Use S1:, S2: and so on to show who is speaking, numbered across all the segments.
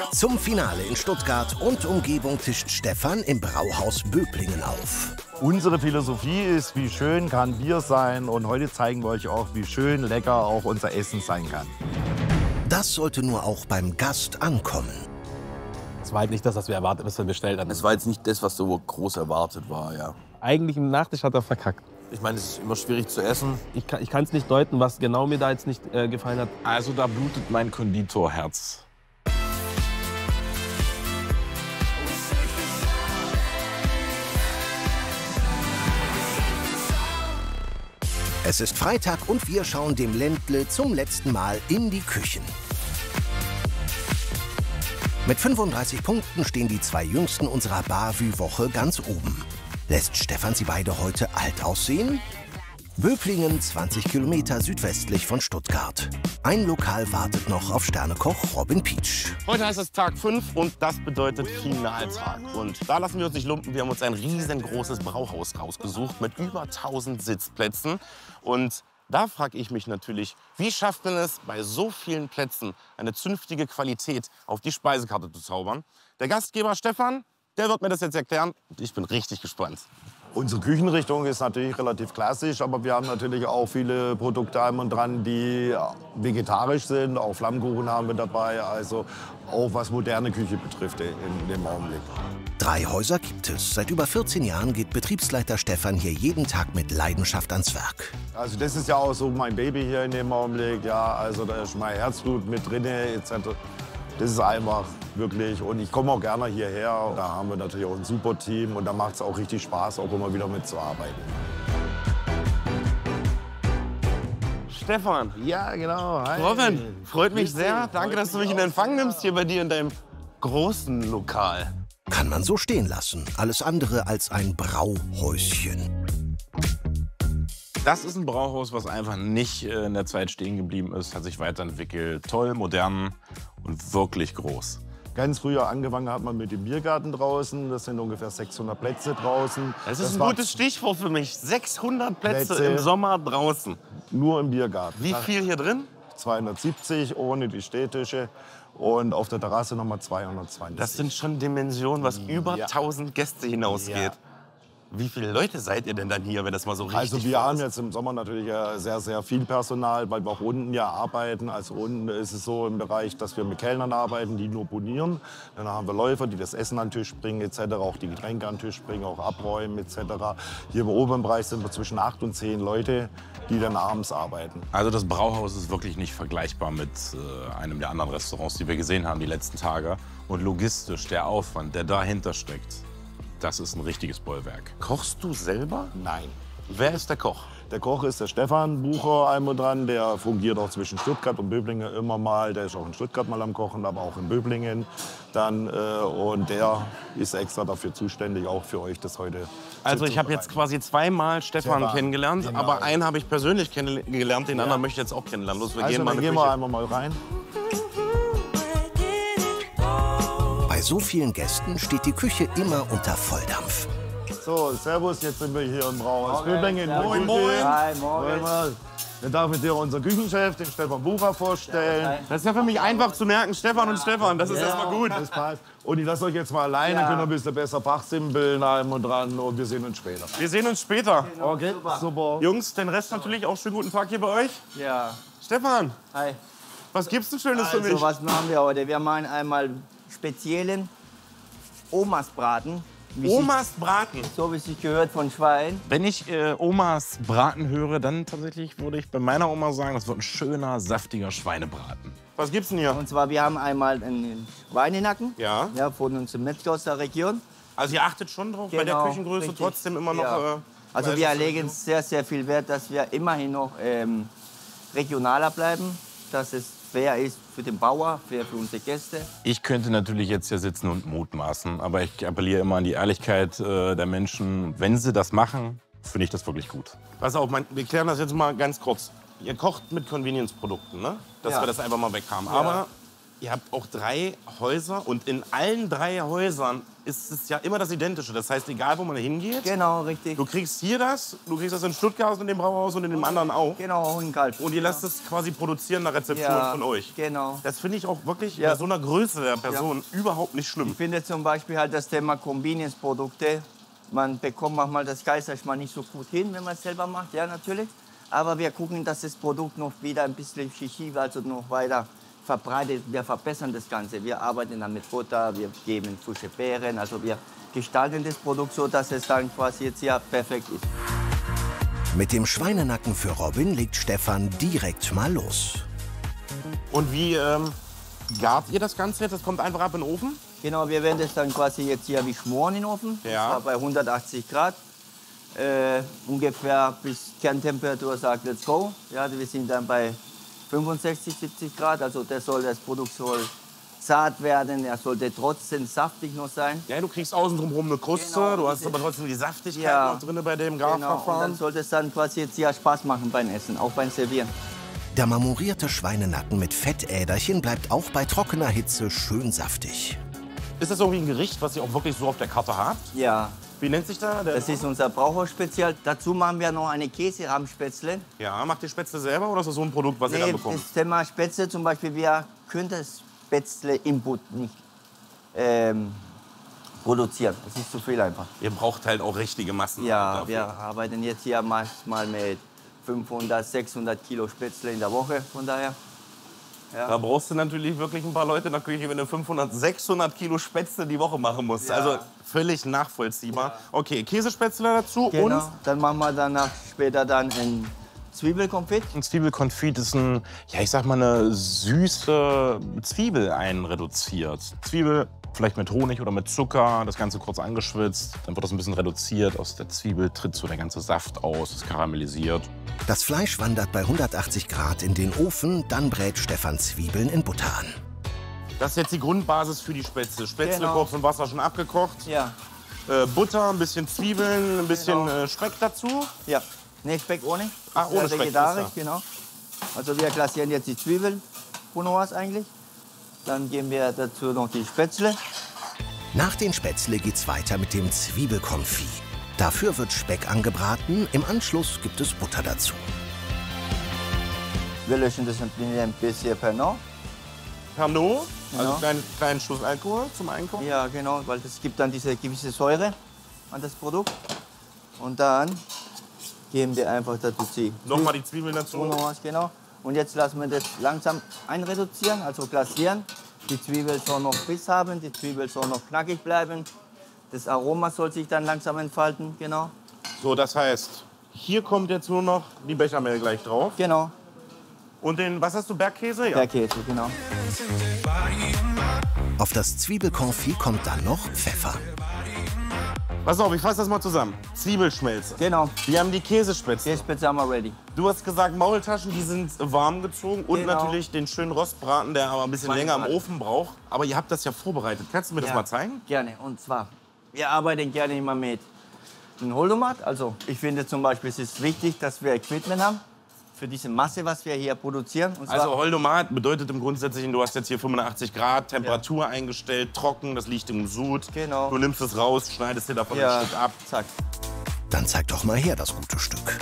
S1: Zum Finale in Stuttgart und Umgebung tischt Stefan im Brauhaus Böblingen auf.
S2: Unsere Philosophie ist, wie schön kann Bier sein. Und heute zeigen wir euch auch, wie schön lecker auch unser Essen sein kann.
S1: Das sollte nur auch beim Gast ankommen.
S3: Es war halt nicht das, was wir erwartet, was wir bestellt hatten.
S4: Es war jetzt nicht das, was so groß erwartet war, ja.
S3: Eigentlich im Nachtisch hat er verkackt.
S4: Ich meine, es ist immer schwierig zu essen.
S3: Ich kann es nicht deuten, was genau mir da jetzt nicht gefallen hat.
S5: Also da blutet mein Konditorherz.
S1: Es ist Freitag und wir schauen dem Ländle zum letzten Mal in die Küchen. Mit 35 Punkten stehen die zwei Jüngsten unserer Bavü-Woche ganz oben. Lässt Stefan sie beide heute alt aussehen? Böblingen, 20 Kilometer südwestlich von Stuttgart. Ein Lokal wartet noch auf Sternekoch Robin Pietsch.
S6: Heute heißt es Tag 5 und das bedeutet Finaltag. Und da lassen wir uns nicht lumpen. Wir haben uns ein riesengroßes Brauhaus rausgesucht mit über 1000 Sitzplätzen. Und da frage ich mich natürlich, wie schafft man es, bei so vielen Plätzen eine zünftige Qualität auf die Speisekarte zu zaubern? Der Gastgeber Stefan, der wird mir das jetzt erklären. Und ich bin richtig gespannt.
S2: Unsere Küchenrichtung ist natürlich relativ klassisch, aber wir haben natürlich auch viele Produkte und dran, die vegetarisch sind. Auch Flammkuchen haben wir dabei, also auch was moderne Küche betrifft in dem Augenblick.
S1: 3 Häuser gibt es. Seit über 14 Jahren geht Betriebsleiter Stefan hier jeden Tag mit Leidenschaft ans Werk.
S2: Also das ist ja auch so mein Baby hier in dem Augenblick. Ja, also da ist mein Herzblut mit drin etc. Das ist einfach wirklich, und ich komme auch gerne hierher. Da haben wir natürlich auch ein super Team und da macht es auch richtig Spaß, auch immer wieder mitzuarbeiten.
S6: Stefan.
S2: Ja, genau. Hi.
S6: Robin, freut mich sehr. Danke, dass du mich in Empfang nimmst hier bei dir in deinem großen Lokal.
S1: Kann man so stehen lassen. Alles andere als ein Brauhäuschen.
S5: Das ist ein Brauhaus, was einfach nicht in der Zeit stehen geblieben ist, hat sich weiterentwickelt. Toll, modern und wirklich groß.
S2: Ganz früher angefangen hat man mit dem Biergarten draußen. Das sind ungefähr 600 Plätze draußen.
S6: Das ist ein gutes Stichwort für mich. 600 Plätze im Sommer draußen.
S2: Nur im Biergarten.
S6: Wie viel hier drin?
S2: 270 ohne die Städtische. Und auf der Terrasse nochmal 220.
S6: Das sind schon Dimensionen, was über 1000 Gäste hinausgeht.
S2: Ja.
S6: Wie viele Leute seid ihr denn dann hier, wenn das mal so richtig
S2: Also wir haben jetzt im Sommer natürlich sehr, sehr viel Personal, weil wir auch unten ja arbeiten. Also unten ist es so im Bereich, dass wir mit Kellnern arbeiten, die nur bonieren. Dann haben wir Läufer, die das Essen an den Tisch bringen etc., auch die Getränke an den Tisch bringen, auch abräumen etc. Hier im oberen Bereich sind wir zwischen 8 und 10 Leute, die dann abends arbeiten.
S5: Also das Brauhaus ist wirklich nicht vergleichbar mit einem der anderen Restaurants, die wir gesehen haben die letzten Tage. Und logistisch, der Aufwand, der dahinter steckt, das ist ein richtiges Bollwerk.
S6: Kochst du selber?
S2: Nein.
S6: Wer ist der Koch?
S2: Der Koch ist der Stefan Bucher einmal dran. Der fungiert auch zwischen Stuttgart und Böblingen immer mal. Der ist auch in Stuttgart mal am Kochen, aber auch in Böblingen. Und der ist extra dafür zuständig, auch für euch das heute
S6: Also ich habe jetzt quasi zweimal Stefan kennengelernt,
S2: genau.
S6: Aber einen habe ich persönlich kennengelernt, den anderen möchte ich jetzt auch kennenlernen. Los, wir
S2: Also
S6: gehen mal in die
S2: gehen
S6: Küche.
S2: wir einmal mal rein.
S1: Bei so vielen Gästen steht die Küche immer unter Volldampf.
S2: So, servus, jetzt sind wir hier im Brauhaus Böblingen.
S6: Moin, moin.
S2: Hi, morgen. Dann darf ich dir unseren Küchenchef, den Stefan Bucher, vorstellen.
S6: Das ist ja für mich einfach zu merken, Stefan und Stefan, das ist erstmal gut.
S2: Das passt. Und ich lasse euch jetzt mal alleine, könnt ihr ein bisschen besser fachsimpeln, allem und dran. Und wir sehen uns später.
S6: Wir sehen uns später.
S2: Okay, super.
S6: Jungs, den Rest natürlich auch schönen guten Tag hier bei euch.
S7: Ja.
S6: Stefan,
S7: Hi.
S6: was gibt's denn Schönes für
S7: Also,
S6: mich?
S7: was machen wir heute? Wir machen einmal speziellen Omasbraten.
S6: Omas Braten.
S7: So wie es sich gehört von Schwein.
S5: Wenn ich Omas Braten höre, dann tatsächlich würde ich bei meiner Oma sagen, das wird ein schöner, saftiger Schweinebraten.
S6: Was gibt's denn hier?
S7: Und zwar, wir haben einmal einen Schweinenacken.
S6: Ja.
S7: Ja, von unserem Metzger aus der Region.
S6: Also ihr achtet schon drauf, bei der
S7: Genau,
S6: Küchengröße
S7: richtig.
S6: trotzdem immer noch...
S7: Ja. Also wir legen sehr, sehr viel Wert, dass wir immerhin noch regionaler bleiben. Dass es fair ist für den Bauer, fair für unsere Gäste.
S5: Ich könnte natürlich jetzt hier sitzen und mutmaßen, aber ich appelliere immer an die Ehrlichkeit der Menschen. Wenn sie das machen, finde ich das wirklich gut.
S6: Pass auf, wir klären das jetzt mal ganz kurz. Ihr kocht mit Convenience-Produkten, ne? Dass
S7: Ja.
S6: wir das einfach mal weg haben. Aber ihr habt auch 3 Häuser und in allen 3 Häusern ist es ja immer das Identische. Das heißt, egal wo man hingeht,
S7: Genau, richtig.
S6: du kriegst hier das, du kriegst das in Stuttgart in dem Brauhaus und in dem anderen auch.
S7: Genau, auch in Kalb.
S6: Und ihr lasst es quasi produzieren nach Rezeptur
S7: Ja,
S6: von euch.
S7: genau.
S6: Das finde ich auch wirklich
S7: Ja.
S6: bei so einer Größe der Person überhaupt nicht schlimm.
S7: Ich finde zum Beispiel halt das Thema Convenience-Produkte. Man bekommt manchmal das Geisterschmal nicht so gut hin, wenn man es selber macht, ja natürlich. Aber wir gucken, dass das Produkt noch wieder ein bisschen Shishi, also noch weiter verbreitet. Wir verbessern das Ganze. Wir arbeiten dann mit Butter, wir geben frische Beeren. Also wir gestalten das Produkt so, dass es dann quasi jetzt ja perfekt ist.
S1: Mit dem Schweinenacken für Robin legt Stefan direkt mal los.
S6: Und wie gart ihr das Ganze jetzt? Das kommt einfach ab in den Ofen?
S7: Genau, wir werden das dann quasi jetzt hier wie schmoren in den Ofen.
S6: Ja.
S7: Und zwar bei 180 Grad. Ungefähr bis Kerntemperatur sagt, let's go. Ja, wir sind dann bei 65, 70 Grad. Also das Produkt soll zart werden. Er sollte trotzdem saftig noch sein.
S6: Ja, du kriegst außen drumherum eine Kruste,
S7: Genau,
S6: du hast
S7: richtig.
S6: aber trotzdem die Saftigkeit
S7: Ja.
S6: noch drin bei dem
S7: Genau, und
S6: Garverfahren.
S7: dann sollte es dann quasi jetzt ja Spaß machen beim Essen, auch beim Servieren.
S1: Der marmorierte Schweinenacken mit Fettäderchen bleibt auch bei trockener Hitze schön saftig.
S6: Ist das irgendwie ein Gericht, was ihr auch wirklich so auf der Karte habt?
S7: Ja,
S6: Wie nennt sich da?
S7: das ist unser Brauhausspezial. Dazu machen wir noch eine Käserahmspätzle.
S6: Ja, macht ihr Spätzle selber oder ist das so ein Produkt, was ihr dann bekommt?
S7: das Thema Spätzle zum Beispiel, wir können das Spätzle im Butt nicht produzieren. Das ist zu viel einfach.
S6: Ihr braucht halt auch richtige Massen.
S7: Ja,
S6: dafür.
S7: wir arbeiten jetzt hier manchmal mit 500, 600 Kilo Spätzle in der Woche, von daher.
S6: Da brauchst du natürlich wirklich ein paar Leute in der Küche, wenn du 500, 600 Kilo Spätzle die Woche machen musst.
S7: Ja.
S6: Also völlig nachvollziehbar. Okay, Käsespätzle dazu
S7: Genau.
S6: und
S7: Dann machen wir danach später dann ein Zwiebelkonfit.
S5: Ein Zwiebelkonfit ist ein, ja, ich sag mal, eine süße Zwiebel einreduziert. Zwiebel vielleicht mit Honig oder mit Zucker, das Ganze kurz angeschwitzt. Dann wird das ein bisschen reduziert. Aus der Zwiebel tritt so der ganze Saft aus, ist karamellisiert.
S1: Das Fleisch wandert bei 180 Grad in den Ofen, dann brät Stefan Zwiebeln in Butter an.
S6: das ist jetzt die Grundbasis für die Spätzle. Spätzle
S7: Genau.
S6: kurz im Wasser schon abgekocht.
S7: Ja,
S6: Butter, ein bisschen Zwiebeln, ein bisschen Speck dazu.
S7: ja. Nee, Speck ohne.
S6: Ah, ohne Speck,
S7: Vegetarisch,
S6: ist
S7: genau. Also wir klassieren jetzt die Zwiebeln, Quinoas eigentlich. Dann geben wir dazu noch die Spätzle.
S1: Nach den Spätzle geht's weiter mit dem Zwiebelkonfit. Dafür wird Speck angebraten, im Anschluss gibt es Butter dazu.
S7: Wir löschen das ein bisschen Pernod.
S6: Pernod, also
S7: Genau.
S6: kleinen Schuss Alkohol zum Einkochen.
S7: Ja, genau, weil das gibt dann diese gewisse Säure an das Produkt. Und dann geben wir einfach dazu die
S6: Nochmal die Zwiebeln dazu.
S7: Quinoas, genau. Und jetzt lassen wir das langsam einreduzieren, also glasieren. Die Zwiebel soll noch Biss haben, die Zwiebel soll noch knackig bleiben. Das Aroma soll sich dann langsam entfalten, genau.
S6: So, das heißt, hier kommt jetzt nur noch die Bechamel gleich drauf.
S7: Genau,
S6: Und den, was hast du, Bergkäse? Ja.
S7: der Käse, genau.
S1: Auf das Zwiebelkonfit kommt dann noch Pfeffer.
S6: Pass auf, ich fasse das mal zusammen. Zwiebelschmelze.
S7: Genau,
S6: Wir haben die Käsespätzle.
S7: Käsespätzle haben wir ready.
S6: Du hast gesagt, Maultaschen, die sind warm gezogen. Und
S7: Genau.
S6: natürlich den schönen Rostbraten, der aber ein bisschen länger im Ofen braucht. Aber ihr habt das ja vorbereitet. Kannst du mir das
S7: Ja,
S6: mal zeigen?
S7: Gerne. Und zwar, wir arbeiten gerne immer mit einem Holdomat. Also ich finde zum Beispiel, es ist wichtig, dass wir Equipment haben für diese Masse, was wir hier produzieren. Und zwar,
S6: Also Holdomat bedeutet im Grundsätzlichen, du hast jetzt hier 85 Grad, Temperatur eingestellt, trocken, das liegt im Sud.
S7: Genau.
S6: Du nimmst es raus, schneidest dir davon
S7: ja,
S6: ein Stück ab.
S7: zack.
S1: Dann zeig doch mal her das gute Stück.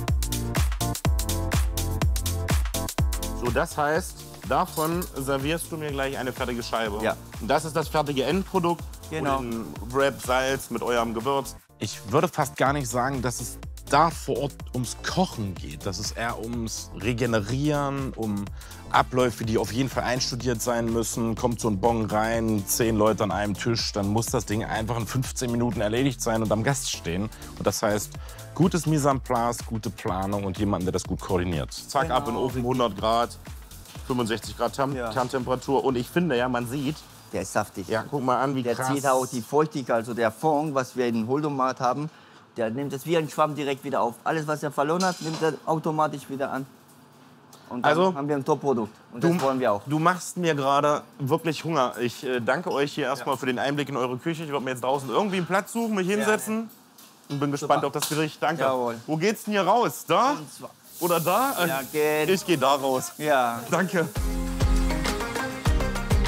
S6: So, das heißt, davon servierst du mir gleich eine fertige Scheibe.
S7: Ja.
S6: Und das ist das fertige Endprodukt.
S7: Genau.
S6: Und den Wrap, Salz mit eurem Gewürz.
S5: Ich würde fast gar nicht sagen, dass es da vor Ort ums Kochen geht. Das ist eher ums Regenerieren, um Abläufe, die auf jeden Fall einstudiert sein müssen. Kommt so ein Bon rein, 10 Leute an einem Tisch, dann muss das Ding einfach in 15 Minuten erledigt sein und am Gast stehen. Und das heißt, gutes Mise en place, gute Planung und jemanden, der das gut koordiniert.
S6: Zack, ab in den Ofen, 100 Grad, 65 Grad
S7: Ja.
S6: Kerntemperatur. Und ich finde ja, man sieht,
S7: Der ist saftig.
S6: ja, guck mal an, wie
S7: Der
S6: krass.
S7: zieht auch die Feuchtigkeit, also der Fond, was wir in Holdomat haben, der nimmt es wie ein Schwamm direkt wieder auf. Alles, was er verloren hat, nimmt er automatisch wieder an. Und dann
S6: Also,
S7: haben wir ein Top-Produkt. Und das wollen wir auch.
S6: Du machst mir gerade wirklich Hunger. Ich danke euch hier erstmal für den Einblick in eure Küche. Ich werde mir jetzt draußen irgendwie einen Platz suchen, mich hinsetzen. Und bin gespannt auf das Gericht. Danke.
S7: Jawohl.
S6: Wo geht's denn hier raus? Da?
S7: Und zwar-
S6: Oder da?
S7: Ja, geht.
S6: Ich gehe da raus.
S7: Ja.
S6: Danke.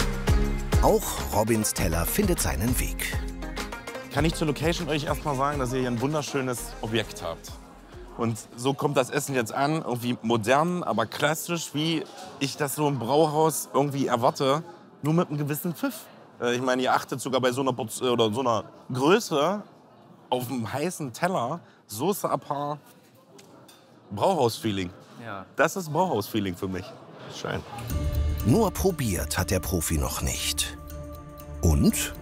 S1: Auch Robins Teller findet seinen Weg.
S6: Kann ich zur Location euch erstmal sagen, dass ihr hier ein wunderschönes Objekt habt. Und so kommt das Essen jetzt an, irgendwie modern, aber klassisch, wie ich das so im Brauhaus irgendwie erwarte, nur mit einem gewissen Pfiff. Ich meine, ihr achtet sogar bei so einer, oder so einer Größe auf einem heißen Teller, Soße à part, Brauhaus-Feeling.
S7: Ja.
S6: Das ist Brauhaus-Feeling für mich.
S2: Schön.
S1: Nur probiert hat der Profi noch nicht. Und?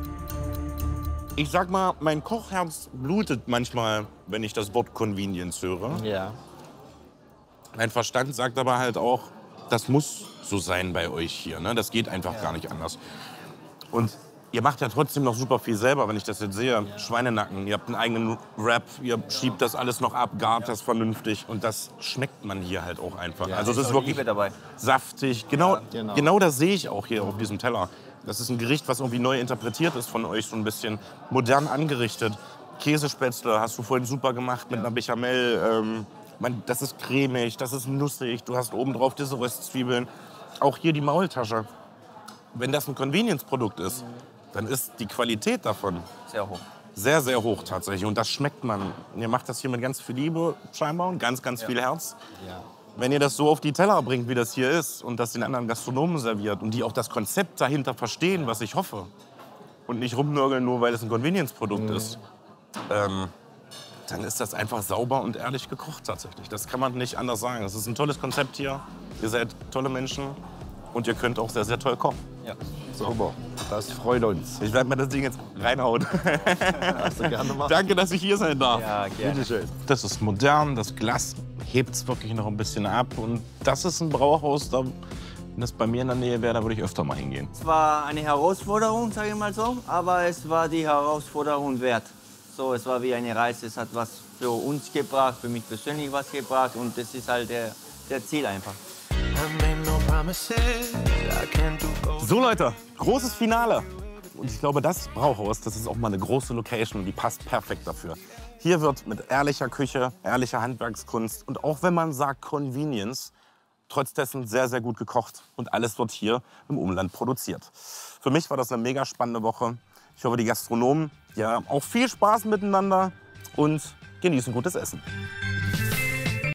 S6: Ich sag mal, mein Kochherz blutet manchmal, wenn ich das Wort Convenience höre.
S3: Ja.
S6: Mein Verstand sagt aber halt auch, das muss so sein bei euch hier. Ne? Das geht einfach gar nicht anders. Und ihr macht ja trotzdem noch super viel selber, wenn ich das jetzt sehe. Schweinenacken, ihr habt einen eigenen Wrap, ihr schiebt das alles noch ab, gart das vernünftig. Und das schmeckt man hier halt auch einfach. Also es ist wirklich saftig. Genau das sehe ich auch hier auf diesem Teller. Das ist ein Gericht, was irgendwie neu interpretiert ist von euch, so ein bisschen modern angerichtet. Käsespätzle hast du vorhin super gemacht mit einer Bechamel. Das ist cremig, das ist nussig. Du hast obendrauf diese Röstzwiebeln. Auch hier die Maultasche. Wenn das ein Convenience-Produkt ist, dann ist die Qualität davon
S7: Sehr hoch.
S6: sehr, sehr hoch tatsächlich. Und das schmeckt man. Ihr macht das hier mit ganz viel Liebe scheinbar und ganz, ganz viel Herz. Wenn ihr das so auf die Teller bringt, wie das hier ist, und das den anderen Gastronomen serviert und die auch das Konzept dahinter verstehen, was ich hoffe, und nicht rumnörgeln, nur weil es ein Convenience-Produkt ist, dann ist das einfach sauber und ehrlich gekocht tatsächlich. Das kann man nicht anders sagen. Das ist ein tolles Konzept hier. Ihr seid tolle Menschen und ihr könnt auch sehr, sehr toll kochen.
S7: Ja.
S2: Super, das freut uns.
S6: Ich werde mir das Ding jetzt reinhauen.
S2: Hast du gerne gemacht.
S6: Danke, dass ich hier sein darf.
S7: Ja, gerne.
S2: Bitte schön.
S5: Das ist modern, das Glas hebt es wirklich noch ein bisschen ab. Und das ist ein Brauhaus, da, wenn das bei mir in der Nähe wäre, da würde ich öfter mal hingehen.
S7: Es war eine Herausforderung, sage ich mal so, aber es war die Herausforderung wert. So, es war wie eine Reise, es hat was für uns gebracht, für mich persönlich was gebracht und das ist halt der Ziel einfach.
S6: So Leute, großes Finale. Und ich glaube, das Brauhaus, das ist auch mal eine große Location und die passt perfekt dafür. Hier wird mit ehrlicher Küche, ehrlicher Handwerkskunst und auch wenn man sagt Convenience, trotz dessen sehr, sehr gut gekocht. Und alles wird hier im Umland produziert. Für mich war das eine mega spannende Woche. Ich hoffe, die Gastronomen ja auch viel Spaß miteinander und genießen gutes Essen.